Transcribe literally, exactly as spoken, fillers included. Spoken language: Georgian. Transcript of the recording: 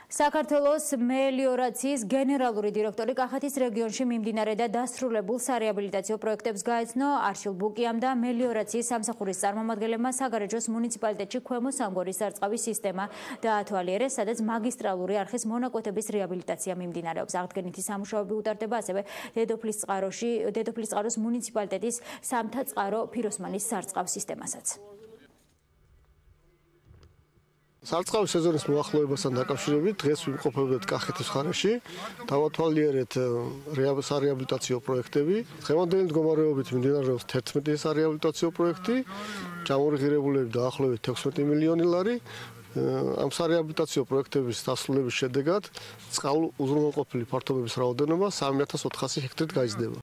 საქართველოს მელიორაციის გენერალური დირექტორი კახეთის რეგიონში მიმდინარე და დასრულებულ სარეაბილიტაციო პროექტებს გაეცნო. არშილ ბუკიამ და მელიორაციის სამსახურის წარმომადგენლებმა საგარეჯოს მუნიციპალიტეტში ქვემო სამგორის სარწყავის სისტემა დაათვალიერეს, სადაც მაგისტრალური არხის მონაკვეთების რეაბილიტაცია მიმდინარეობს. აღდგენითი სამუშაოები უტარდება ასევე დედოფლის წყაროში, დედოფლის წყაროს მუნიციპალიტეტის სამთა წყარო ფიროსმანის სარწყავ სისტემასაც. სარწყავის სეზონის მოახლოებასთან დაკავშირებით დღეს ვიმყოფებთ კახეთის მხარეში, დავათვალიერეთ სარეაბილიტაციო პროექტები. დღევანდელი მდგომარეობით მიმდინარეობს თერთმეტი სარეაბილიტაციო პროექტი, ჩამორღირებულები დაახლოებით ექვსმეტი მილიონი ლარი. ამ სარეაბილიტაციო პროექტების დასრულების შედეგად წყალ უზრუნველყოფილი ფართობების რაოდენობა სამი ათას ოთხასი ჰექტარით გაიზრდება.